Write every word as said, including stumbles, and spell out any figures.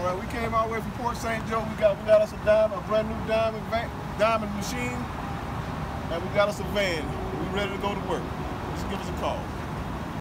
Uh, we came all the way from Port Saint Joe. We got we got us a diamond, a brand new diamond van, diamond machine, and we got us a van. We ready to go to work. Just give us a call.